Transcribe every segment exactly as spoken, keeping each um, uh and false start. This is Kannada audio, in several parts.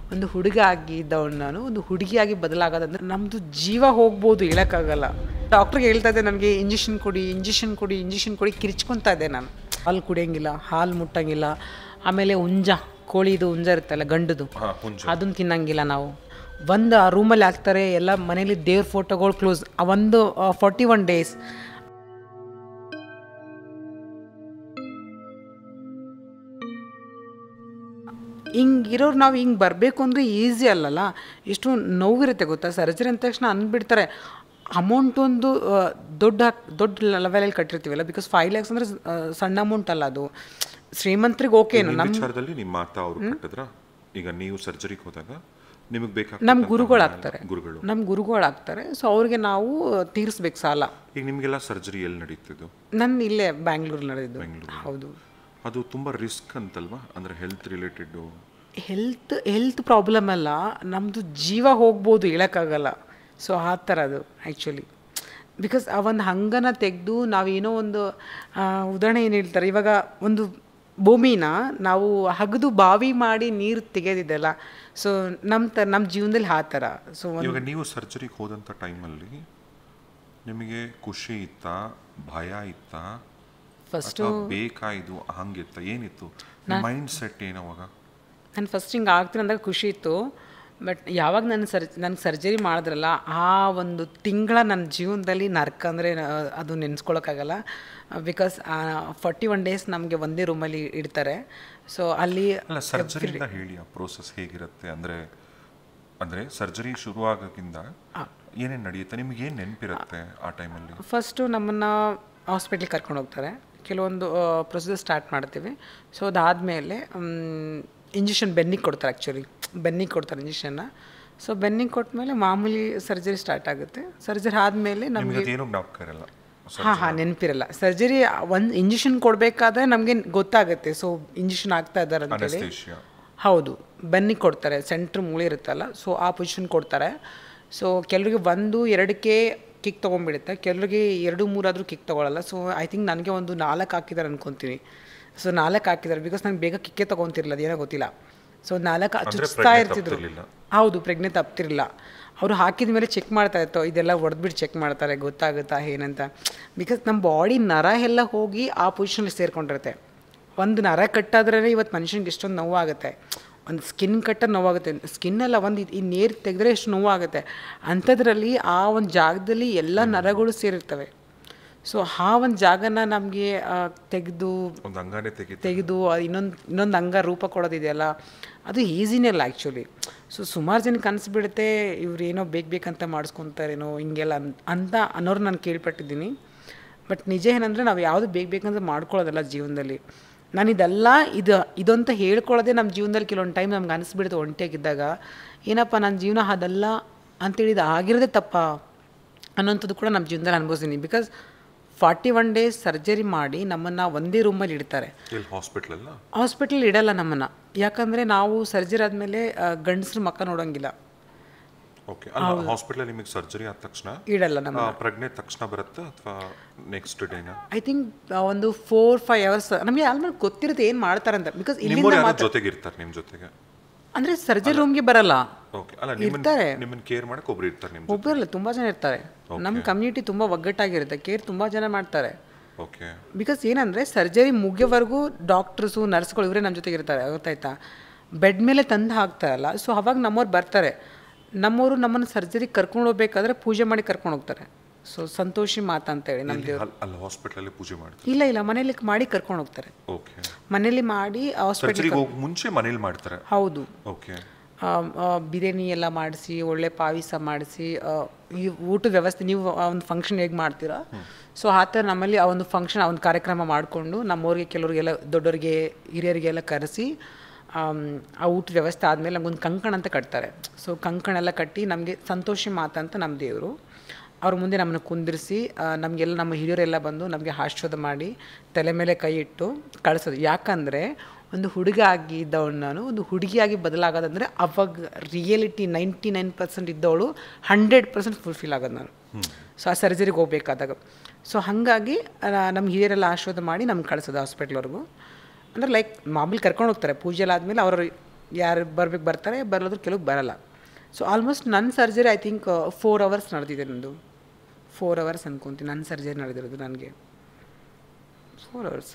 ಒಂದು ಹುಡುಗ ಆಗಿದ್ದವಳು ನಾನು ಒಂದು ಹುಡುಗಿಯಾಗಿ ಬದಲಾಗೋದಂದ್ರೆ ನಮ್ಮದು ಜೀವ ಹೋಗ್ಬೋದು ಹೇಳೋಕ್ಕಾಗಲ್ಲ. ಡಾಕ್ಟ್ರಿಗೆ ಹೇಳ್ತಾ ಇದ್ದೆ ನನಗೆ ಇಂಜೆಕ್ಷನ್ ಕೊಡಿ ಇಂಜೆಕ್ಷನ್ ಕೊಡಿ ಇಂಜೆಕ್ಷನ್ ಕೊಡಿ ಕಿರ್ಚ್ಕೊತಾ ಇದ್ದೆ ನಾನು. ಹಾಲು ಕುಡಿಯೋಂಗಿಲ್ಲ, ಹಾಲು ಮುಟ್ಟಂಗಿಲ್ಲ, ಆಮೇಲೆ ಹುಂಜ ಕೋಳಿದು ಹುಂಜ ಇರುತ್ತಲ್ಲ ಗಂಡದು, ಅದನ್ನು ತಿನ್ನಂಗಿಲ್ಲ ನಾವು. ಒಂದು ಆ ರೂಮಲ್ಲಿ ಹಾಕ್ತಾರೆ ಎಲ್ಲ ಮನೇಲಿ ದೇವ್ರ ಫೋಟೋಗಳು ಕ್ಲೋಸ್. ಆ ಒಂದು ಫಾರ್ಟಿ ಒನ್ ಡೇಸ್ ಹಿಂಗಿರೋರು ನಾವು ಹಿಂಗೆ ಬರಬೇಕು ಅಂದರೆ ಈಸಿ ಅಲ್ಲಲ್ಲ. ಎಷ್ಟು ನೋವಿರುತ್ತೆ ಗೊತ್ತಾ. ಸರ್ಜರಿ ಅಂದ ತಕ್ಷಣ ಅಂದ್ಬಿಡ್ತಾರೆ ಅಮೌಂಟ್ ಒಂದು ದೊಡ್ಡ ದೊಡ್ಡ ಲೆವೆಲಲ್ಲಿ ಕಟ್ಟಿರ್ತೀವಲ್ಲ. ಬಿಕಾಸ್ ಫೈವ್ ಲ್ಯಾಕ್ಸ್ ಅಂದರೆ ಸಣ್ಣ ಅಮೌಂಟ್ ಅಲ್ಲ ಅದು. ಶ್ರೀಮಂತರಿಗೆ ಓಕೆನು. ನಮ್ಮ ವಿಚಾರದಲ್ಲಿ ನಿಮ್ಮ ಮಾತಾ ಅವರು ಕಟ್ಟಿದ್ರ. ಈಗ ನೀವು ಸರ್ಜರಿಗೆ ಹೋದಾಗ ನಿಮಗೆ ಬೇಕಾಗ ನಮ್ಮ ಗುರುಗಳಾಗ್ತಾರೆ ಗುರುಗಳು ನಮ್ಮ ಗುರುಗಳಾಗ್ತಾರೆ ಸೊ ಅವ್ರಿಗೆ ನಾವು ತೀರಿಸ್ಬೇಕು ಸಾಲ. ಈಗ ನಿಮಗೆಲ್ಲ ಸರ್ಜರಿ ಎಲ್ಲಿ ನಡೀತಿದ್ದು? ನನ್ನ ಇಲ್ಲೇ ಬ್ಯಾಂಗ್ಳೂರ್ ನಡೆದಿದ್ದು. ಹೌದು. ಅದು ತುಂಬ ರಿಸ್ಕ್ ಅಂತಲ್ವಾ, ಅಂದರೆ health related? Health health problem ಅಲ್ಲ, ನಮ್ಮದು ಜೀವ ಹೋಗ್ಬೋದು ಹೇಳೋಕ್ಕಾಗಲ್ಲ. ಸೊ ಆ ಥರ ಅದು ಆ್ಯಕ್ಚುಲಿ. ಬಿಕಾಸ್ ಆ ಒಂದು ಹಂಗನ ತೆಗೆದು ನಾವೇನೋ ಒಂದು ಉದಾಹರಣೆ ಏನು ಹೇಳ್ತಾರೆ, ಇವಾಗ ಒಂದು ಭೂಮಿನ ನಾವು ಹಗದು ಬಾವಿ ಮಾಡಿ ನೀರು ತೆಗೆದಿದ್ದೆಲ್ಲ. ಸೊ ನಮ್ಮ ತ ನಮ್ಮ ಜೀವನದಲ್ಲಿ ಆ ಥರ. ಸೊ ಇವಾಗ ನೀವು ಸರ್ಜರಿಗೆ ಹೋದಂಥ ಟೈಮಲ್ಲಿ ನಿಮಗೆ ಖುಷಿ ಇತ್ತಾ, ಭಯ ಇತ್ತಾ, ಫಸ್ಟು ಬೇಕಾಯಿತು, ಹಂಗಿತ್ತ, ಏನಿತ್ತು ಮೈಂಡ್ ಸೆಟ್ ಏನವಾಗ? ನಾನು ಫಸ್ಟ್ ಹಿಂಗೆ ಆಗ್ತೀನಿ ಅಂದಾಗ ಖುಷಿ ಇತ್ತು. ಬಟ್ ಯಾವಾಗ ನಾನು ಸರ್ ನನಗೆ ಸರ್ಜರಿ ಮಾಡಿದ್ರಲ್ಲ ಆ ಒಂದು ತಿಂಗಳ ನನ್ನ ಜೀವನದಲ್ಲಿ ನರ್ಕ ಅಂದರೆ ಅದು ನೆನೆಸ್ಕೊಳಕ್ಕಾಗಲ್ಲ. ಬಿಕಾಸ್ ಫಾರ್ಟಿ ಒನ್ ಡೇಸ್ ನಮಗೆ ಒಂದೇ ರೂಮಲ್ಲಿ ಇಡ್ತಾರೆ. ಸೊ ಅಲ್ಲಿ ಅಲ್ಲ, ಸರ್ಜರಿಯಿಂದ ಹೇಳಿ ಆ ಪ್ರೋಸೆಸ್ ಹೇಗಿರುತ್ತೆ? ಅಂದರೆ ಅಂದರೆ ಸರ್ಜರಿ ಶುರುವಾಗೋಕ್ಕಿಂತ ಏನೇನು ನಡೆಯುತ್ತೆ, ನಿಮ್ಗೆ ಏನು ನೆನಪಿರುತ್ತೆ ಆ ಟೈಮಲ್ಲಿ? ಫಸ್ಟು ನಮ್ಮನ್ನು ಹಾಸ್ಪಿಟ್ಲಿಗೆ ಕರ್ಕೊಂಡು ಹೋಗ್ತಾರೆ, ಕೆಲವೊಂದು ಪ್ರೊಸೀಜರ್ ಸ್ಟಾರ್ಟ್ ಮಾಡ್ತೀವಿ. ಸೊ ಅದಾದಮೇಲೆ ಇಂಜೆಕ್ಷನ್ ಬೆನ್ನಿಗೆ ಕೊಡ್ತಾರೆ. ಆ್ಯಕ್ಚುಲಿ ಬೆನ್ನಿಗೆ ಕೊಡ್ತಾರೆ ಇಂಜೆಕ್ಷನ್ನ. ಸೊ ಬೆನ್ನಿಗೆ ಕೊಟ್ಟಮೇಲೆ ಮಾಮೂಲಿ ಸರ್ಜರಿ ಸ್ಟಾರ್ಟ್ ಆಗುತ್ತೆ. ಸರ್ಜರಿ ಆದಮೇಲೆ ನಮಗೆ ಹಾಂ ಹಾಂ ನೆನಪಿರಲ್ಲ. ಸರ್ಜರಿ ಒಂದು ಇಂಜೆಕ್ಷನ್ ಕೊಡಬೇಕಾದ್ರೆ ನಮಗೆ ಗೊತ್ತಾಗುತ್ತೆ. ಸೊ ಇಂಜೆಕ್ಷನ್ ಆಗ್ತಾ ಇದ್ದಾರೆ ಅಂತೇಳಿ. ಹೌದು, ಬೆನ್ನಿಗೆ ಕೊಡ್ತಾರೆ, ಸೆಂಟ್ರ್ ಮೂಳೆ ಇರುತ್ತಲ್ಲ, ಸೊ ಆ ಪೊಸಿಷನ್ ಕೊಡ್ತಾರೆ. ಸೊ ಕೆಲವರಿಗೆ ಒಂದು ಎರಡಕ್ಕೆ ಕಿಕ್ ತೊಗೊಂಡ್ಬಿಡುತ್ತೆ, ಕೆಲವರಿಗೆ ಎರಡು ಮೂರಾದರೂ ಕಿಕ್ ತೊಗೊಳ್ಳಲ್ಲ. ಸೊ ಐ ಥಿಂಕ್ ನನಗೆ ಒಂದು ನಾಲ್ಕು ಹಾಕಿದ್ದಾರೆ ಅನ್ಕೊತೀನಿ. ಸೊ ನಾಲ್ಕು ಹಾಕಿದ್ದಾರೆ ಬಿಕಾಸ್ ನಂಗೆ ಬೇಗ ಕಿಕ್ಕೇ ತೊಗೊತಿರಲಿಲ್ಲ, ಅದೇನೋ ಗೊತ್ತಿಲ್ಲ. ಸೊ ನಾಲ್ಕು ಚುಚ್ತಾ ಇರ್ತಿದ್ರು. ಹೌದು, ಪ್ರಜ್ಞೆ ತಪ್ತಿರಲಿಲ್ಲ. ಅವರು ಹಾಕಿದ ಮೇಲೆ ಚೆಕ್ ಮಾಡ್ತಾ ಇತ್ತು, ಇದೆಲ್ಲ ಹೊಡೆದ್ಬಿಟ್ಟು ಚೆಕ್ ಮಾಡ್ತಾರೆ ಗೊತ್ತಾಗುತ್ತಾ ಏನಂತ. ಬಿಕಾಸ್ ನಮ್ಮ ಬಾಡಿ ನರ ಎಲ್ಲ ಹೋಗಿ ಆ ಪೊಸಿಷನಲ್ಲಿ ಸೇರ್ಕೊಂಡಿರುತ್ತೆ. ಒಂದು ನರ ಕಟ್ಟಾದ್ರೇ ಇವತ್ತು ಮನುಷ್ಯನಿಗೆ ಎಷ್ಟೊಂದು ನೋವಾಗುತ್ತೆ. ಒಂದು ಸ್ಕಿನ್ ಕಟ್ಟ ನೋವಾಗುತ್ತೆ, ಸ್ಕಿನ್ನೆಲ್ಲ ಒಂದು ಈ ನೇರು ತೆಗೆದ್ರೆ ಎಷ್ಟು ನೋವಾಗುತ್ತೆ. ಅಂಥದ್ರಲ್ಲಿ ಆ ಒಂದು ಜಾಗದಲ್ಲಿ ಎಲ್ಲ ನರಗಳು ಸೇರಿರ್ತವೆ. ಸೊ ಆ ಒಂದು ಜಾಗನ ನಮಗೆ ತೆಗೆದು ತೆಗೆದು ಇನ್ನೊಂದು ಇನ್ನೊಂದು ಅಂಗ ರೂಪ ಕೊಡೋದಿದೆಯಲ್ಲ, ಅದು ಈಸಿನೇ ಅಲ್ಲ ಆ್ಯಕ್ಚುಲಿ. ಸೊ ಸುಮಾರು ಜನಕ್ಕೆ ಅನಿಸ್ಬಿಡುತ್ತೆ ಇವ್ರು ಏನೋ ಬೇಕು ಬೇಕಂತ ಮಾಡಿಸ್ಕೊತಾರೇನೋ ಹಿಂಗೆಲ್ಲ ಅಂತ ಅನ್ನೋರು ನಾನು ಕೇಳ್ಪಟ್ಟಿದ್ದೀನಿ. ಬಟ್ ನಿಜ ಏನಂದರೆ ನಾವು ಯಾವುದು ಬೇಕು ಬೇಕಂತ ಮಾಡ್ಕೊಳ್ಳೋದಲ್ಲ ಜೀವನದಲ್ಲಿ. ನಾನು ಇದೆಲ್ಲ ಇದು ಇದಂತ ಹೇಳ್ಕೊಳ್ಳೋದೇ ನಮ್ಮ ಜೀವನದಲ್ಲಿ ಕೆಲವೊಂದು ಟೈಮ್ ನಮ್ಗೆ ಅನಿಸ್ಬಿಡುತ್ತೆ ಒಂಟಿಯಾಗಿದ್ದಾಗ, ಏನಪ್ಪ ನನ್ನ ಜೀವನ ಅದಲ್ಲ ಅಂತೇಳಿದು ಆಗಿರೋದೇ ತಪ್ಪ ಅನ್ನೋಂಥದ್ದು ಕೂಡ ನಮ್ಮ ಜೀವನದಲ್ಲಿ ಅನುಭವಿಸ್ತೀನಿ. Because forty one days surgery ಮಾಡಿ ನಮ್ಮನ್ನು ಒಂದೇ ರೂಮಲ್ಲಿ ಇಡ್ತಾರೆ. ಹಾಸ್ಪಿಟ್ಲಲ್ಲ ಹಾಸ್ಪಿಟ್ಲಲ್ಲಿ ಇಡಲ್ಲ ನಮ್ಮನ್ನು, ಯಾಕಂದರೆ ನಾವು ಸರ್ಜರಿ ಆದಮೇಲೆ ಗಂಡಸ್ರ ಮಕ್ಕ ನೋಡೋಂಗಿಲ್ಲ. ಓಕೆ. ಅಲ್ಲ, ಹಾಸ್ಪಿಟಲ್ ನಿಮಗೆ ಸರ್ಜರಿ ಆದ ತಕ್ಷಣ ಇಡಲ್ಲ ನಮ್ಮ ಪ್ರಜ್ಞೆ ತಕ್ಷಣ ಬರುತ್ತೆ ಅಥವಾ ನೆಕ್ಸ್ಟ್ ಡೇನಾ? ಐ ಥಿಂಕ್ ಒಂದು ಫೋರ್ ಫೈವ್ ಅವರ್ಸ್ ನಮಗೆ ಆಲ್ಮೋಸ್ಟ್ ಗೊತ್ತಿರುತ್ತೆ ಏನು ಮಾಡ್ತಾರಂತ. ಬಿಕಾಸ್ ಇಲ್ಲಿಂದ ಜೊತೆಗೆ ಇರ್ತಾರೆ ನಿಮ್ಮ ಜೊತೆಗೆ, ಅಂದರೆ ಸರ್ಜರಿ ರೂಮ್ಗೆ ಬರಲ್ಲ. ಓಕೆ. ಅಲ್ಲ, ಇರ್ತಾರೆ, ನಿಮ್ಮನ್ನು ಕೇರ್ ಮಾಡಕ್ಕೆ ಒಬ್ರು ಇರ್ತಾರೆ ನಿಮ್ಮ ಜೊತೆ? ಒಬ್ಬರಲ್ಲ, ತುಂಬ ಜನ ಇರ್ತಾರೆ. ನಮ್ಮ ಕಮ್ಯುನಿಟಿ ತುಂಬ ಒಗ್ಗಟ್ಟಾಗಿರುತ್ತೆ, ಕೇರ್ ತುಂಬ ಜನ ಮಾಡ್ತಾರೆ. ಓಕೆ. ಬಿಕಾಸ್ ಏನಂದರೆ ಸರ್ಜರಿ ಮುಗಿಯೋವರೆಗೂ ಡಾಕ್ಟರ್ಸು ನರ್ಸ್ಗಳು ಇವರೇ ನಮ್ಮ ಜೊತೆಗೆ ಇರ್ತಾರೆ, ಗೊತ್ತಾಯ್ತಾ. ಬೆಡ್ ಮೇಲೆ ತಂದು ಹಾಕ್ತಾರಲ್ಲ, ಸೊ ಅವಾಗ ನಮ್ಮವ್ರು ಬರ್ತಾರೆ. ನಮ್ಮವರು ನಮ್ಮನ್ನು ಸರ್ಜರಿ ಕರ್ಕೊಂಡು ಹೋಗ್ಬೇಕಾದ್ರೆ ಪೂಜೆ ಮಾಡಿ ಕರ್ಕೊಂಡು ಹೋಗ್ತಾರೆ. ಸೊ ಸಂತೋಷಿ ಮಾತಾ ಅಂತ ಹೇಳಿ ನಮ್ಮ ದೇವರು. ಅಲ್ಲ, ಹಾಸ್ಪಿಟಲಲ್ಲಿ ಪೂಜೆ ಮಾಡ್ತಾರೆ? ಇಲ್ಲ ಇಲ್ಲ, ಮನೇಲಿ ಮಾಡಿ ಕರ್ಕೊಂಡು ಹೋಗ್ತಾರೆ. ಓಕೆ. ಮನೇಲಿ ಮಾಡಿ ಹಾಸ್ಪಿಟಲ್ಗೆ ಹೋಗಿ ಮುಂಚೆ ಮನೇಲಿ ಮಾಡ್ತಾರೆ? ಹೌದು. ಓಕೆ. ಬಿರಿಯಾನಿ ಎಲ್ಲ ಮಾಡಿಸಿ, ಒಳ್ಳೆ ಪಾಯಸ ಮಾಡಿಸಿ, ಈ ಊಟದ ವ್ಯವಸ್ಥೆ ನೀವು ಆ ಒಂದು ಫಂಕ್ಷನ್ ಹೇಗೆ ಮಾಡ್ತೀರಾ, ಸೊ ಆ ಥರ ನಮ್ಮಲ್ಲಿ ಆ ಒಂದು ಫಂಕ್ಷನ್ ಆ ಒಂದು ಕಾರ್ಯಕ್ರಮ ಮಾಡಿಕೊಂಡು ನಮ್ಮವ್ರಿಗೆ ಕೆಲವರಿಗೆಲ್ಲ ದೊಡ್ಡವರಿಗೆ ಹಿರಿಯರಿಗೆಲ್ಲ ಕರೆಸಿ ಆ ಊಟದ ವ್ಯವಸ್ಥೆ ಆದಮೇಲೆ ನಮಗೊಂದು ಕಂಕಣ ಅಂತ ಕಟ್ತಾರೆ. ಸೊ ಕಂಕಣ ಎಲ್ಲ ಕಟ್ಟಿ ನಮಗೆ ಸಂತೋಷಿ ಮಾತಾ ಅಂತ ನಮ್ಮ ದೇವರು, ಅವ್ರ ಮುಂದೆ ನಮ್ಮನ್ನು ಕುಂದಿರಿಸಿ ನಮಗೆಲ್ಲ ನಮ್ಮ ಹಿರಿಯರೆಲ್ಲ ಬಂದು ನಮಗೆ ಆಶೀರ್ವಾದ ಮಾಡಿ ತಲೆ ಮೇಲೆ ಕೈ ಇಟ್ಟು ಕಳಿಸೋದು. ಯಾಕಂದರೆ ಒಂದು ಹುಡುಗ ಆಗಿದ್ದವಳು ನಾನು ಒಂದು ಹುಡುಗಿಯಾಗಿ ಬದಲಾಗೋದಂದರೆ ಅವಾಗ ರಿಯಲಿಟಿ ನೈಂಟಿ ನೈನ್ ಪರ್ಸೆಂಟ್ ಇದ್ದವಳು ಹಂಡ್ರೆಡ್ ಪರ್ಸೆಂಟ್ ಫುಲ್ಫಿಲ್ ಆಗೋದು ನಾನು. ಸೊ ಆ ಸರ್ಜರಿಗೆ ಹೋಗ್ಬೇಕಾದಾಗ. ಸೊ ಹಾಗಾಗಿ ನಮ್ಮ ಹಿರಿಯರೆಲ್ಲ ಆಶೀರ್ವಾದ ಮಾಡಿ ನಮ್ಗೆ ಕಳಿಸೋದು ಹಾಸ್ಪಿಟ್ಲ್ವರೆಗೂ. ಅಂದರೆ ಲೈಕ್ ಮಾಮೂಲಿ ಕರ್ಕೊಂಡು ಹೋಗ್ತಾರೆ, ಪೂಜೆ ಎಲ್ಲ ಆದಮೇಲೆ ಅವರು ಯಾರು ಬರ್ಬೇಕು ಬರ್ತಾರೆ, ಬರೋದ್ರ ಕೆಲವು ಬರಲ್ಲ. ಸೊ ಆಲ್ಮೋಸ್ಟ್ ನನ್ನ surgery I think four hours ನಡೆದಿದೆ. ನಂದು ಫೋರ್ ಅವರ್ಸ್ ಅನ್ಕೊತೀನಿ ನನ್ನ ಸರ್ಜರಿ ನಡೆದಿರೋದು. ನನಗೆ four hours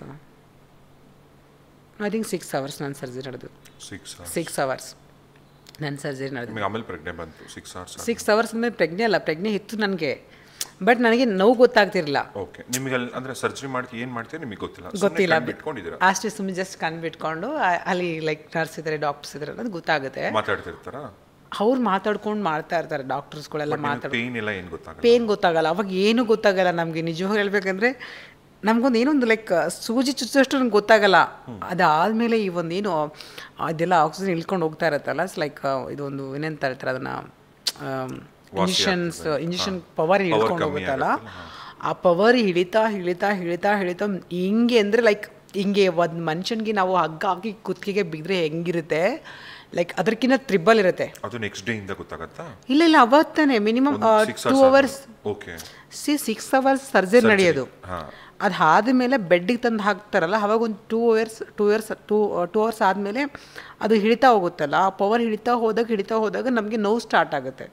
I think six hours ನನ್ನ ಸರ್ಜರಿ ನಡೆದು. ಸಿಕ್ಸ್ ಸಿಕ್ಸ್ ಅವರ್ಸ್ ನನ್ನ ಸರ್ಜರಿ ನಡೆದು. ಆಮೇಲೆ ಪ್ರೆಗ್ನೆ ಬಂತು. ಸಿಕ್ಸ್ ಅವರ್ಸ್ ಸಿಕ್ಸ್ ಅವರ್ಸ್ ಅಂದರೆ ಪ್ರೆಗ್ನೆ ಅಲ್ಲ, ಪ್ರೆಗ್ನೆ ಇತ್ತು ನನಗೆ, ಬಟ್ ನನಗೆ ನೋವು ಗೊತ್ತಾಗ್ತಿರಲಿಲ್ಲ. ಓಕೆ, ನಿಮಗೆ ಅಂದರೆ ಸರ್ಜರಿ ಮಾಡ್ತೀವಿ ಏನು ಮಾಡ್ತೀವಿ ನಿಮಗೆ ಗೊತ್ತಿಲ್ಲ ಗೊತ್ತಿಲ್ಲ ಬಿಟ್ಕೊಂಡಿದ್ದೀರಾ ಅಷ್ಟೇ, ಸುಮ್ಮನೆ ಜಸ್ಟ್ ಕಣ್ಣು ಬಿಟ್ಕೊಂಡು ಅಲ್ಲಿ ಲೈಕ್ ನರ್ಸ್ ಇದ್ದಾರೆ, ಡಾಕ್ಟರ್ಸ್ ಇದ್ದಾರೆ ಅನ್ನೋದು ಗೊತ್ತಾಗುತ್ತೆ. ಮಾತಾಡ್ತಿರ್ತಾರಾ? ಅವ್ರು ಮಾತಾಡ್ಕೊಂಡು ಮಾಡ್ತಾ ಇರ್ತಾರೆ, ಡಾಕ್ಟರ್ಸ್ಗಳೆಲ್ಲ ಮಾತಾಡ್ತಾರೆ. ಪೇನ್ ಎಲ್ಲ ಏನು ಗೊತ್ತಾಗಲ್ಲ, ಪೇನ್ ಗೊತ್ತಾಗಲ್ಲ ಅವಾಗ, ಏನು ಗೊತ್ತಾಗಲ್ಲ ನಮಗೆ. ನಿಜವಾಗಿ ಹೇಳ್ಬೇಕಂದ್ರೆ ನಮಗೊಂದು ಏನೊಂದು ಲೈಕ್ ಸೂಜಿ ಚುಚ್ಚೋಷ್ಟು ನಂಗೆ ಗೊತ್ತಾಗಲ್ಲ. ಅದಾದಮೇಲೆ ಈ ಒಂದು ಏನು ಅದೆಲ್ಲ ಆಕ್ಸಿಜನ್ ಇಳ್ಕೊಂಡು ಹೋಗ್ತಾ ಇರುತ್ತಲ್ಲ, ಇಟ್ಸ್ ಲೈಕ್ ಇದೊಂದು ಏನಂತ ಹೇಳ್ತಾರೆ ಅದನ್ನು, ಇಂಜೆಕ್ಷನ್ಸ್ ಇಂಜೆಕ್ಷನ್ ಪವರ್ ಹಿಡ್ಕೊಂಡು ಹೋಗುತ್ತಲ್ಲ, ಆ ಪವರ್ ಹಿಡಿತಾ ಹಿಡಿತಾ ಹಿಡಿತಾ ಹಿಡಿತಾ ಹಿಂಗೆ ಅಂದರೆ ಲೈಕ್ ಹಿಂಗೆ ಒಂದು ಮನುಷ್ಯನಿಗೆ ನಾವು ಹಗ್ಗ ಹಾಕಿ ಕುತ್ತಿಗೆಗೆ ಬಿದ್ದರೆ ಹೆಂಗಿರುತ್ತೆ, ಲೈಕ್ ಅದಕ್ಕಿಂತ ತ್ರಿಬಲ್ ಇರುತ್ತೆ. ಅದು ನೆಕ್ಸ್ಟ್ ಡೇ ಇಂದ ಗೊತ್ತಾಗತ್ತಾ? ಇಲ್ಲ ಇಲ್ಲ ಅವತ್ತಾನೆ ಮಿನಿಮಮ್ ಟೂ ಅವರ್ಸ್ ಓಕೆ ಸಿ ಸಿಕ್ಸ್ ಅವರ್ಸ್ ಸರ್ಜರಿ ನಡೆಯೋದು. ಅದು ಆದಮೇಲೆ ಬೆಡ್ಡಿಗೆ ತಂದು ಹಾಕ್ತಾರಲ್ಲ, ಅವಾಗ ಒಂದು two hours two hours two two hours ಆದಮೇಲೆ ಅದು ಹಿಡಿತಾ ಹೋಗುತ್ತಲ್ಲ, ಆ ಪವರ್ ಹಿಡಿತಾ ಹೋದಾಗ ಹಿಡಿತಾ ಹೋದಾಗ ನಮಗೆ ನೋವು ಸ್ಟಾರ್ಟ್ ಆಗುತ್ತೆ.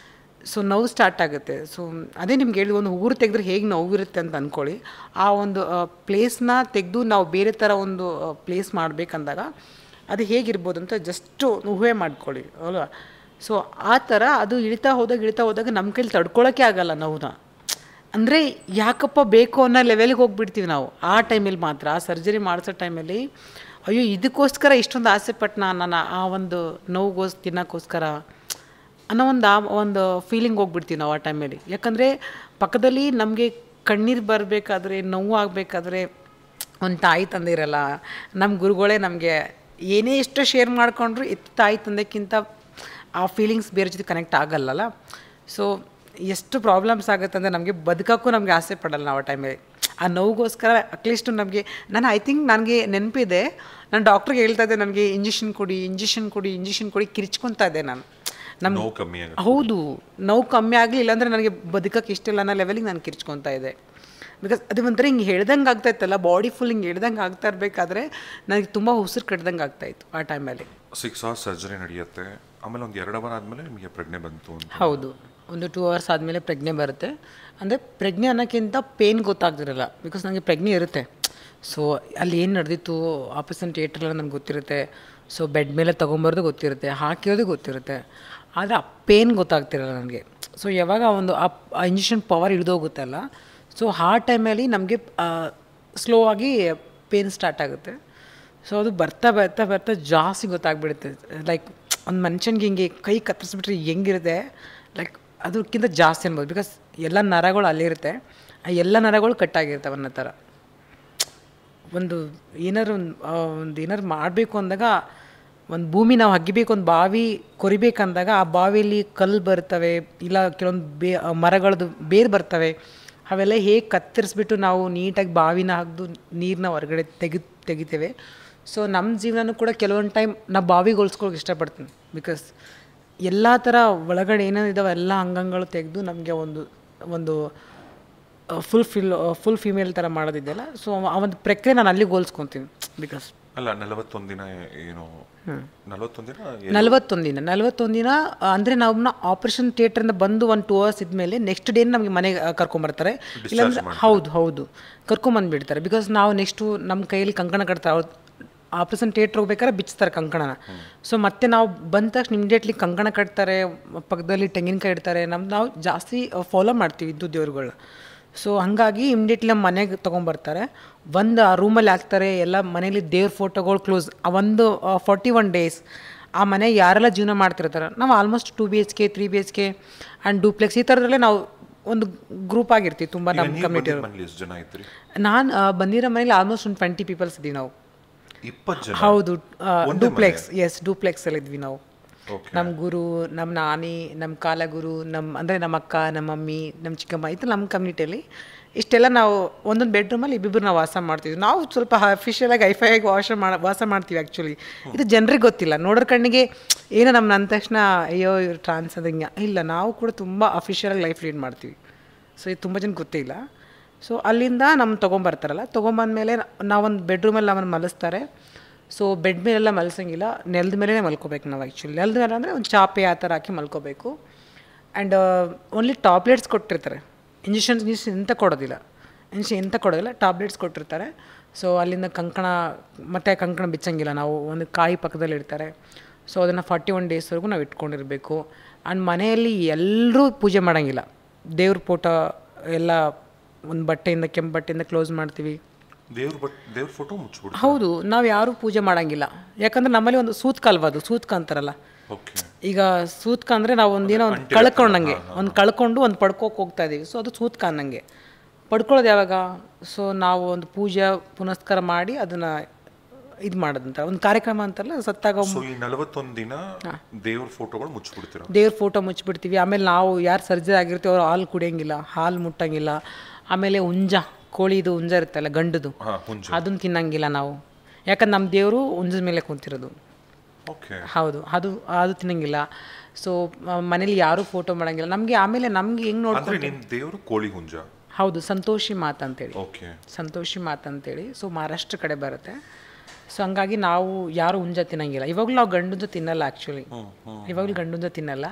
ಸೊ ನೋವು ಸ್ಟಾರ್ಟ್ ಆಗುತ್ತೆ. ಸೊ ಅದೇ ನಿಮ್ಗೆ ಹೇಳಿ, ಒಂದು ಊರು ತೆಗೆದ್ರೆ ಹೇಗೆ ನೋವು ಇರುತ್ತೆ ಅಂತ ಅಂದ್ಕೊಳ್ಳಿ, ಆ ಒಂದು ಪ್ಲೇಸ್ನ ತೆಗೆದು ನಾವು ಬೇರೆ ಥರ ಒಂದು ಪ್ಲೇಸ್ ಮಾಡಬೇಕಂದಾಗ ಅದು ಹೇಗಿರ್ಬೋದು ಅಂತ ಜಸ್ಟು ಊಹೆ ಮಾಡ್ಕೊಳ್ಳಿ ಅಲ್ವಾ. ಸೊ ಆ ಥರ ಅದು ಇಳಿತಾ ಹೋದಾಗ ಇಳಿತಾ ಹೋದಾಗ ನಮ್ಮ ಕೈಲಿ ತಡ್ಕೊಳ್ಳೋಕ್ಕೆ ಆಗಲ್ಲ ನೋವುನ. ಅಂದರೆ ಯಾಕಪ್ಪ ಬೇಕು ಅನ್ನೋ ಲೆವೆಲ್ಗೆ ಹೋಗ್ಬಿಡ್ತೀವಿ ನಾವು ಆ ಟೈಮಲ್ಲಿ ಮಾತ್ರ. ಆ ಸರ್ಜರಿ ಮಾಡಿಸೋ ಟೈಮಲ್ಲಿ ಅಯ್ಯೋ ಇದಕ್ಕೋಸ್ಕರ ಇಷ್ಟೊಂದು ಆಸೆ ಪಟ್ಟು ನಾನು ಆ ಒಂದು ನೋವುಗೋಸ್ ತಿನ್ನೋಕ್ಕೋಸ್ಕರ ಅನ್ನೋ ಒಂದು ಆ ಒಂದು ಫೀಲಿಂಗ್ ಹೋಗ್ಬಿಡ್ತೀವಿ ನಾವು ಆ ಟೈಮಲ್ಲಿ. ಯಾಕಂದರೆ ಪಕ್ಕದಲ್ಲಿ ನಮಗೆ ಕಣ್ಣೀರು ಬರಬೇಕಾದ್ರೆ, ನೋವು ಆಗಬೇಕಾದ್ರೆ ಒಂದು ತಾಯಿ ತಂದೆ ಇರಲ್ಲ. ನಮ್ಮ ಗುರುಗಳೇ ನಮಗೆ ಏನೇ ಎಷ್ಟೋ ಶೇರ್ ಮಾಡಿಕೊಂಡ್ರು ಎತ್ತು ತಾಯಿ ತಂದೆಕ್ಕಿಂತ ಆ ಫೀಲಿಂಗ್ಸ್ ಬೇರೆ ಜೊತೆ ಕನೆಕ್ಟ್ ಆಗಲ್ಲಲ್ಲ. ಸೊ ಎಷ್ಟು ಪ್ರಾಬ್ಲಮ್ಸ್ ಆಗುತ್ತೆ ಅಂದರೆ ನಮಗೆ ಬದುಕೋಕ್ಕೂ ನಮಗೆ ಆಸೆ ಪಡಲ್ಲ ನಾವು ಆ ಟೈಮಲ್ಲಿ. ಆ ನೋವಿಗೋಸ್ಕರ ಅಟ್ಲೀಸ್ಟು ನಮಗೆ, ನಾನು ಐ ಥಿಂಕ್ ನನಗೆ ನೆನಪಿದೆ, ನಾನು ಡಾಕ್ಟ್ರಿಗೆ ಹೇಳ್ತಾ ಇದ್ದೆ ನನಗೆ ಇಂಜೆಕ್ಷನ್ ಕೊಡಿ ಇಂಜೆಕ್ಷನ್ ಕೊಡಿ ಇಂಜೆಕ್ಷನ್ ಕೊಡಿ ಕಿರ್ಚ್ಕೊತಾ ಇದ್ದೆ ನಾನು. ನಮ್ಮ ಹೌದು ನೋವು ಕಮ್ಮಿ ಆಗಲಿ, ಇಲ್ಲಾಂದರೆ ನನಗೆ ಬದುಕೋಕ್ಕೆ ಇಷ್ಟ ಇಲ್ಲ ಅನ್ನೋ ಲೆವೆಲಿಗೆ ನಾನು ಕಿರ್ಚ್ಕೊತಾ ಇದ್ದೆ. ಬಿಕಾಸ್ ಅದು ಒಂಥರ ಹಿಂಗೆ ಹೇಳ್ದಂಗೆ ಆಗ್ತಾಯಿತ್ತಲ್ಲ, ಬಾಡಿ ಫುಲ್ ಹಿಂಗೆ ಹೇಳ್ದಂಗೆ ಆಗ್ತಾ ಇರಬೇಕಾದ್ರೆ ನನಗೆ ತುಂಬ ಉಸಿರು ಕಟ್ದಂಗೆ ಆಗ್ತಾಯಿತ್ತು ಆ ಟೈಮಲ್ಲಿ. ಸಿಕ್ಸ್ ಅವರ್ಸ್ ಸರ್ಜರಿ ನಡೆಯುತ್ತೆ, ಆಮೇಲೆ ಒಂದು ಎರಡು ಅವರ್ ಆದಮೇಲೆ ನಿಮಗೆ ಪ್ರೆಗ್ನೆ ಬಂತು ಅಂತ? ಹೌದು, ಒಂದು ಟೂ ಅವರ್ಸ್ ಆದಮೇಲೆ ಪ್ರೆಗ್ನೆ ಬರುತ್ತೆ. ಅಂದರೆ ಪ್ರೆಗ್ನೆ ಅನ್ನೋಕ್ಕಿಂತ ಪೇನ್ ಗೊತ್ತಾಗ್ತಿರಲ್ಲ, ಬಿಕಾಸ್ ನನಗೆ ಪ್ರೆಗ್ನೆ ಇರುತ್ತೆ. ಸೊ ಅಲ್ಲಿ ಏನು ನಡೆದಿತ್ತು ಆಪರೇಷನ್ ಥಿಯೇಟ್ರೆಲ್ಲ ನನಗೆ ಗೊತ್ತಿರುತ್ತೆ. ಸೊ ಬೆಡ್ ಮೇಲೆ ತೊಗೊಂಬರೋದು ಗೊತ್ತಿರುತ್ತೆ, ಹಾಕಿರೋದು ಗೊತ್ತಿರುತ್ತೆ, ಆದರೆ ಆ ಪೇನ್ ಗೊತ್ತಾಗ್ತಿರಲ್ಲ ನನಗೆ. ಸೊ ಯಾವಾಗ ಒಂದು ಆ ಇಂಜೆಕ್ಷನ್ ಪವರ್ ಹಿಡಿದೋಗುತ್ತಲ್ಲ, ಸೊ ಆ ಟೈಮಲ್ಲಿ ನಮಗೆ ಸ್ಲೋ ಆಗಿ ಪೇನ್ ಸ್ಟಾರ್ಟ್ ಆಗುತ್ತೆ. ಸೊ ಅದು ಬರ್ತಾ ಬರ್ತಾ ಬರ್ತಾ ಜಾಸ್ತಿ ಗೊತ್ತಾಗ್ಬಿಡುತ್ತೆ. ಲೈಕ್ ಒಂದು ಮನುಷ್ಯನಿಗೆ ಹಿಂಗೆ ಕೈ ಕತ್ತರಿಸ್ಬಿಟ್ರೆ ಹೆಂಗಿರುತ್ತೆ, ಲೈಕ್ ಅದಕ್ಕಿಂತ ಜಾಸ್ತಿ ಅನ್ಬೋದು. ಬಿಕಾಸ್ ಎಲ್ಲ ನರಗಳು ಅಲ್ಲಿರುತ್ತೆ, ಆ ಎಲ್ಲ ನರಗಳು ಕಟ್ಟಾಗಿರ್ತವೆ ಅನ್ನೋ ಥರ. ಒಂದು ಏನಾರು ಒಂದು ಒಂದು ಏನಾರು ಮಾಡಬೇಕು ಅಂದಾಗ, ಒಂದು ಭೂಮಿ ನಾವು ಹಗ್ಗಿಬೇಕು, ಒಂದು ಬಾವಿ ಕೊರಿಬೇಕಂದಾಗ ಆ ಬಾವಿಯಲ್ಲಿ ಕಲ್ಲು ಬರ್ತವೆ, ಇಲ್ಲ ಕೆಲವೊಂದು ಬೇ ಮರಗಳದ್ದು ಬೇರು ಬರ್ತವೆ. ಅವೆಲ್ಲ ಹೇಗೆ ಕತ್ತರಿಸ್ಬಿಟ್ಟು ನಾವು ನೀಟಾಗಿ ಬಾವಿನ ಹಾಕಿದು ನೀರನ್ನ ಹೊರಗಡೆ ತೆಗಿ ತೆಗಿತೇವೆ. ಸೊ ನಮ್ಮ ಜೀವನನೂ ಕೂಡ ಕೆಲವೊಂದು ಟೈಮ್ ನಾವು ಬಾವಿಗೊಳಿಸ್ಕೊಳ್ಳೋಕೆ ಇಷ್ಟಪಡ್ತೀನಿ. ಬಿಕಾಸ್ ಎಲ್ಲ ಥರ ಒಳಗಡೆ ಏನೇನಿದಾವೆ ಎಲ್ಲ ಅಂಗಗಳು ತೆಗೆದು ನಮಗೆ ಒಂದು ಒಂದು ಫುಲ್ ಫಿಲ್ ಫುಲ್ ಫಿಮೇಲ್ ಥರ ಮಾಡೋದಿದೆಯಲ್ಲ, ಸೊ ಆ ಒಂದು ಪ್ರಕ್ರಿಯೆ ನಾನು ಅಲ್ಲಿಗೆ ಹೋಲಿಸ್ಕೊತೀನಿ. ಬಿಕಾಸ್ ಅಲ್ಲ ನಲವತ್ತೊಂದು ದಿನ ಏನು ನಲವತ್ತೊಂದು ದಿನ ನಲವತ್ತೊಂದು ದಿನ ನಲವತ್ತೊಂದು ದಿನ ಅಂದರೆ ನಮ್ಮನ್ನ ಆಪ್ರೇಷನ್ ಥಿಯೇಟ್ರಿಂದ ಬಂದು ಒಂದು ಟೂ ಅವರ್ಸ್ ಇದ್ಮೇಲೆ ನೆಕ್ಸ್ಟ್ ಡೇ ನಮಗೆ ಮನೆಗೆ ಕರ್ಕೊಂಬರ್ತಾರೆ. ಇಲ್ಲಾಂದರೆ ಹೌದು ಹೌದು ಕರ್ಕೊಂಬಂದುಬಿಡ್ತಾರೆ. ಬಿಕಾಸ್ ನಾವು ನೆಕ್ಸ್ಟು ನಮ್ಮ ಕೈಯಲ್ಲಿ ಕಂಕಣ ಕಟ್ತಾರೆ. ಅವ್ರು ಆಪ್ರೇಷನ್ ಥಿಯೇಟ್ರ್ ಹೋಗ್ಬೇಕಾದ್ರೆ ಬಿಚ್ತಾರೆ ಕಂಕಣನ. ಸೊ ಮತ್ತೆ ನಾವು ಬಂದ ತಕ್ಷಣ ಇಮಿಡಿಯೇಟ್ಲಿ ಕಂಕಣ ಕಟ್ತಾರೆ, ಪಕ್ಕದಲ್ಲಿ ತೆಂಗಿನಕಾಯಿ ಇಡ್ತಾರೆ. ನಮ್ಮ ನಾವು ಜಾಸ್ತಿ ಫಾಲೋ ಮಾಡ್ತೀವಿ ಇದ್ದು ದೇವ್ರುಗಳನ್ನ. ಸೊ ಹಾಗಾಗಿ ಇಮಿಡಿಯೇಟ್ಲಿ ನಮ್ಮ ಮನೆಗೆ ತೊಗೊಂಬರ್ತಾರೆ, ಒಂದು ಆ ರೂಮಲ್ಲಿ ಹಾಕ್ತಾರೆ. ಎಲ್ಲ ಮನೇಲಿ ದೇವ್ರ ಫೋಟೋಗಳು ಕ್ಲೋಸ್. ಆ ಒಂದು ಫಾರ್ಟಿ ಒನ್ ಡೇಸ್ ಆ ಮನೆ ಯಾರೆಲ್ಲ ಜೀವನ ಮಾಡ್ತಿರ್ತಾರೆ, ನಾವು almost two B H K three B H K and duplex ಈ ಥರದಲ್ಲೇ ನಾವು ಒಂದು ಗ್ರೂಪ್ ಆಗಿರ್ತೀವಿ. ತುಂಬ ನಮ್ಮ ಕಮ್ಯುನಿಟಿ ನಾನು ಬಂದಿರೋ ಮನೇಲಿ ಆಲ್ಮೋಸ್ಟ್ ಒಂದು ಟ್ವೆಂಟಿ ಪೀಪಲ್ಸ್ ಇದ್ದೀವಿ ನಾವು. ಹೌದು, ಡೂಪ್ಲೆಕ್ಸ್. ಎಸ್, ಡೂಪ್ಲೆಕ್ಸಲ್ಲಿ ಇದ್ವಿ ನಾವು. ನಮ್ಮ ಗುರು, ನಮ್ಮ ನಾನಿ, ನಮ್ಮ ಕಾಲಗುರು, ನಮ್ಮ ಅಂದರೆ ನಮ್ಮ ಅಕ್ಕ, ನಮ್ಮ ಮಮ್ಮಿ, ನಮ್ಮ ಚಿಕ್ಕಮ್ಮ, ಇದು ನಮ್ಮ ಕಮ್ಯುನಿಟಿಯಲ್ಲಿ ಇಷ್ಟೆಲ್ಲ ನಾವು ಒಂದೊಂದು ಬೆಡ್ರೂಮಲ್ಲಿ ಇಬ್ಬಿಬ್ಬರು ನಾವು ವಾಸ ಮಾಡ್ತೀವಿ. ನಾವು ಸ್ವಲ್ಪ ಅಫಿಷಿಯಲಾಗಿ ಐಫೈಯಾಗಿ ವಾಸ ಮಾಡ ವಾಸ ಮಾಡ್ತೀವಿ ಆ್ಯಕ್ಚುಲಿ. ಇದು ಜನರಿಗೆ ಗೊತ್ತಿಲ್ಲ, ನೋಡೋರ ಕಣ್ಣಿಗೆ ಏನೋ ನಮ್ಮ ಅಂದ ತಕ್ಷಣ ಅಯ್ಯೋ ಇವ್ರು ಟ್ರಾನ್ಸ್ ಅದಂಗೆ ಇಲ್ಲ. ನಾವು ಕೂಡ ತುಂಬ ಅಫಿಷಿಯಲಾಗಿ ಲೈಫ್ ಲೀಡ್ ಮಾಡ್ತೀವಿ. ಸೊ ಇದು ತುಂಬ ಜನ ಗೊತ್ತಿಲ್ಲ. ಸೊ ಅಲ್ಲಿಂದ ನಮ್ಮ ತೊಗೊಂಬರ್ತಾರಲ್ಲ, ತೊಗೊಂಬಂದಮೇಲೆ ನಾವೊಂದು ಬೆಡ್ರೂಮಲ್ಲಿ ನಮ್ಮನ್ನು ಮಲಗಿಸ್ತಾರೆ. ಸೊ ಬೆಡ್ ಮೇಲೆಲ್ಲ ಮಲ್ಸಂಗಿಲ್ಲ, ನೆಲದ ಮೇಲೇ ಮಲ್ಕೋಬೇಕು ನಾವು ಆ್ಯಕ್ಚುಲಿ. ನೆಲದ ಮೇಲೆ ಅಂದರೆ ಒಂದು ಚಾಪೆ ಆ ಥರ ಹಾಕಿ ಮಲ್ಕೋಬೇಕು. ಆ್ಯಂಡ್ ಓನ್ಲಿ ಟಾಬ್ಲೆಟ್ಸ್ ಕೊಟ್ಟಿರ್ತಾರೆ, ಇಂಜೆಕ್ಷನ್ಸ್ ಗಿನ್ಷನ್ ಎಂತ ಕೊಡೋದಿಲ್ಲ, ಇಂಜೆಕ್ಷನ್ ಎಂತ ಕೊಡೋದಿಲ್ಲ, ಟಾಬ್ಲೆಟ್ಸ್ ಕೊಟ್ಟಿರ್ತಾರೆ. ಸೊ ಅಲ್ಲಿಂದ ಕಂಕಣ ಮತ್ತು ಕಂಕಣ ಬಿಚ್ಚಂಗಿಲ್ಲ ನಾವು, ಒಂದು ಕಾಯಿ ಪಕ್ಕದಲ್ಲಿ ಇಡ್ತಾರೆ. ಸೊ ಅದನ್ನು ಫಾರ್ಟಿ ಒನ್ ಡೇಸ್ವರೆಗೂ ನಾವು ಇಟ್ಕೊಂಡಿರಬೇಕು. ಆ್ಯಂಡ್ ಮನೆಯಲ್ಲಿ ಎಲ್ಲರೂ ಪೂಜೆ ಮಾಡೋಂಗಿಲ್ಲ, ದೇವ್ರ ಫೋಟೋ ಎಲ್ಲ ಒಂದು ಬಟ್ಟೆಯಿಂದ ಕೆಂಪು ಬಟ್ಟೆಯಿಂದ ಕ್ಲೋಸ್ ಮಾಡ್ತೀವಿ. ದೇವ್ರ ಬಟ್ ದೇವ್ರ ಫೋಟೋ ಮುಚ್ಚಿಬಿಡ್ತೀವಿ. ಹೌದು, ನಾವು ಯಾರೂ ಪೂಜೆ ಮಾಡೋಂಗಿಲ್ಲ. ಯಾಕಂದ್ರೆ ನಮ್ಮಲ್ಲಿ ಒಂದು ಸೂತ್ಕ ಅಲ್ವಾ ಅದು, ಸೂತ್ಕ ಅಂತಾರಲ್ಲ. ಓಕೆ. ಈಗ ಸೂತ್ಕ ಅಂದರೆ ನಾವು ಒಂದೇನೋ ಒಂದು ಕಳ್ಕೊಂಡಂಗೆ, ಒಂದು ಕಳ್ಕೊಂಡು ಒಂದು ಪಡ್ಕೋಕೆ ಹೋಗ್ತಾ ಇದ್ದೀವಿ. ಸೊ ಅದು ಸೂತ್ಕ ಅನ್ನಂಗೆ. ಪಡ್ಕೊಳ್ಳೋದು ಯಾವಾಗ? ಸೊ ನಾವು ಒಂದು ಪೂಜೆ ಪುನಸ್ಕಾರ ಮಾಡಿ ಅದನ್ನು ಇದು ಮಾಡೋದಂತ ಒಂದು ಕಾರ್ಯಕ್ರಮ ಅಂತಲ್ಲ, ಸತ್ತಾಗ ಸೊ ಈ ನಲವತ್ತೊಂದು ದಿನ ದೇವ್ರ ಫೋಟೋಗಳು ಮುಚ್ಚಿಬಿಡ್ತೀರ? ದೇವ್ರ ಫೋಟೋ ಮುಚ್ಚಿಬಿಡ್ತೀವಿ. ಆಮೇಲೆ ನಾವು ಯಾರು ಸರ್ಜರಿ ಆಗಿರ್ತೀವಿ ಅವ್ರು ಹಾಲು ಕುಡಿಯೋಂಗಿಲ್ಲ, ಹಾಲು ಮುಟ್ಟಂಗಿಲ್ಲ. ಆಮೇಲೆ ಹುಂಜ, ಕೋಳಿದು ಹುಂಜ ಇರುತ್ತಲ್ಲ ಗಂಡದು, ಅದನ್ನು ತಿನ್ನಂಗಿಲ್ಲ ನಾವು. ಯಾಕಂದ್ರೆ ನಮ್ಮ ದೇವರು ಹುಂಜದ ಮೇಲೆ ಕುಂತಿರೋದು. ಓಕೆ. ಹೌದು, ಅದು ಅದು ತಿನ್ನಂಗಿಲ್ಲ. ಸೊ ಮನೇಲಿ ಯಾರೂ ಫೋಟೋ ಮಾಡೋಂಗಿಲ್ಲ ನಮಗೆ. ಆಮೇಲೆ ನಮ್ಗೆ ಹೆಂಗೆ ನೋಡ್ಕೊಂಡು ನಿಮ್ಮ ದೇವರು ಕೋಳಿ ಹುಂಜ? ಹೌದು, ಸಂತೋಷಿ ಮಾತು ಅಂತೇಳಿ. ಓಕೆ. ಸಂತೋಷಿ ಮಾತು ಅಂತೇಳಿ. ಸೊ ಮಹಾರಾಷ್ಟ್ರ ಕಡೆ ಬರುತ್ತೆ. ಸೊ ಹಂಗಾಗಿ ನಾವು ಯಾರು ಹುಂಜ ತಿನ್ನಂಗಿಲ್ಲ. ಇವಾಗಲೂ ನಾವು ಗಂಡುಂಜ ತಿನ್ನಲ್ಲ ಆ್ಯಕ್ಚುಲಿ, ಇವಾಗಲೂ ಗಂಡುಂಜ ತಿನ್ನಲ್ಲ.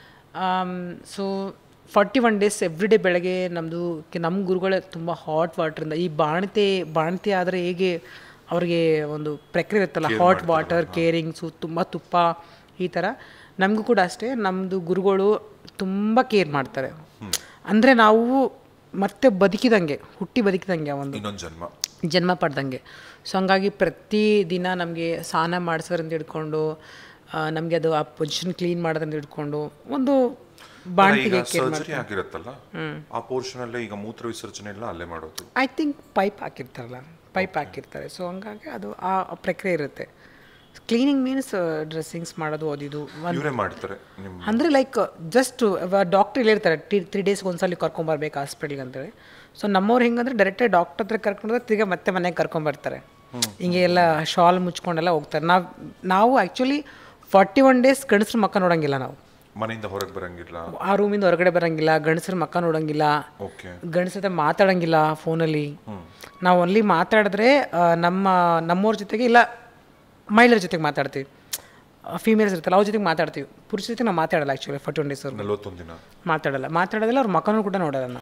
So forty one days every day ಬೆಳಗ್ಗೆ ನಮ್ಮದು ನಮ್ಮ ಗುರುಗಳೇ ತುಂಬ ಹಾಟ್ ವಾಟ್ರಿಂದ, ಈ ಬಾಣತೆ ಬಾಣತೆ ಆದರೆ ಹೇಗೆ ಅವ್ರಿಗೆ ಒಂದು ಪ್ರಕ್ರಿಯೆ ಇರುತ್ತಲ್ಲ, ಹಾಟ್ ವಾಟರ್ ಕೇರಿಂಗ್ಸು, ತುಂಬ ತುಪ್ಪ, ಈ ಥರ ನಮಗೂ ಕೂಡ ಅಷ್ಟೇ. ನಮ್ಮದು ಗುರುಗಳು ತುಂಬ ಕೇರ್ ಮಾಡ್ತಾರೆ. ಅಂದರೆ ನಾವು ಮತ್ತೆ ಬದುಕಿದಂಗೆ, ಹುಟ್ಟಿ ಬದುಕಿದಂಗೆ, ಒಂದು ಇನ್ನೊಂದು ಜನ್ಮ ಜನ್ಮ ಪಡೆದಂಗೆ. ಸೊ ಹಂಗಾಗಿ ಪ್ರತಿ ದಿನ ನಮಗೆ ಸ್ನಾನ ಮಾಡಿಸೋದ್ರಿಂದ ಹಿಡ್ಕೊಂಡು ನಮಗೆ ಅದು ಆ ಪೊಸಿಷನ್ ಕ್ಲೀನ್ ಮಾಡೋದ್ರಿಂದ ಹಿಡ್ಕೊಂಡು ಒಂದು ಬಾಣ್ತಿಗೆ ಸರ್ಜರಿ ಆಗಿರುತ್ತಲ್ಲ, ಆ ಪೋರ್ಷನ್ ಅಲ್ಲೇ ಈಗ ಮೂತ್ರ ವಿಸರ್ಜನೆ ಎಲ್ಲ ಅಲ್ಲೇ ಮಾಡೋದು. ಐ ಥಿಂಕ್ ಪೈಪ್ ಹಾಕಿರ್ತಾರಲ್ಲ, ಪೈಪ್ ಹಾಕಿರ್ತಾರೆ. ಸೊ ಹಂಗಾಗಿ ಅದು ಆ ಪ್ರಕ್ರಿಯೆ ಇರುತ್ತೆ. ಕ್ಲೀನಿಂಗ್ ಮೀನ್ಸ್ ಡ್ರೆಸ್ಸಿಂಗ್ಸ್ ಮಾಡೋದು, ಓದಿದ್ದು ಇವರೇ ಮಾಡ್ತಾರೆ ಅಂದರೆ ಲೈಕ್ ಜಸ್ಟ್ ಡಾಕ್ಟ್ರ್ ಹೇಳಿರ್ತಾರೆ ಟಿ ತ್ರೀ ಡೇಸ್ಗೆ ಒಂದ್ಸಲ ಕರ್ಕೊಂಬರ್ಬೇಕು ಹಾಸ್ಪಿಟ್ಲಿಗೆ ಅಂತೇಳಿ. ಸೊ ನಮ್ಮವ್ರು ಹೆಂಗಂದ್ರೆ ಡೈರೆಕ್ಟೇ ಡಾಕ್ಟರ್ ಹತ್ರ ಕರ್ಕೊಂಡ್ರೆ ತಿರ್ಗಿ ಮತ್ತೆ ಮನೆಗೆ ಕರ್ಕೊಂಬರ್ತಾರೆ. ಹಿಂಗೆ ಎಲ್ಲ ಶಾಲ್ ಮುಚ್ಕೊಂಡೆಲ್ಲ ಹೋಗ್ತಾರೆ. ನಾವು ನಾವು ಆ್ಯಕ್ಚುಲಿ ಫಾರ್ಟಿ ಒನ್ ಡೇಸ್ ಗಂಡಸ್ರ ಮಕ್ಕ ನೋಡೋಂಗಿಲ್ಲ, ನಾವು ಮನೆಯಿಂದ ಹೊರಗೆ ಬರೋಂಗಿಲ್ಲ, ಆ ರೂಮಿಂದ ಹೊರಗಡೆ ಬರೋಂಗಿಲ್ಲ, ಗಂಡಸ್ರ ಮಕ್ಕ ನೋಡೋಂಗಿಲ್ಲ, ಗಂಡಸ್ರ ಹತ್ರ ಮಾತಾಡೋಂಗಿಲ್ಲ ಫೋನಲ್ಲಿ. ನಾವು ಅಲ್ಲಿ ಮಾತಾಡಿದ್ರೆ ನಮ್ಮ ನಮ್ಮವ್ರ ಜೊತೆಗೆ ಇಲ್ಲ ಮಹಿಳೆಯರ ಜೊತೆಗೆ ಮಾತಾಡ್ತೀವಿ, ಫೀಮೇಲ್ಸ್ ಇರ್ತಲ್ಲ ಅವ್ರ ಜೊತೆಗೆ ಮಾತಾಡ್ತೀವಿ. ಪುರುಷ ಜೊತೆ ನಾವು ಮಾತಾಡಲ್ಲ ಆ್ಯಕ್ಚುಲಿ ಫಾರ್ಟಿ ಒನ್ ಡೇಸ್ ನಲವತ್ತೊಂದು ದಿನ ಮಾತಾಡಲ್ಲ. ಮಾತಾಡೋದಿಲ್ಲ, ಅವ್ರ ಮಕ್ಕನೂ ಕೂಡ ನೋಡೋಲ್ಲ ನಾವು.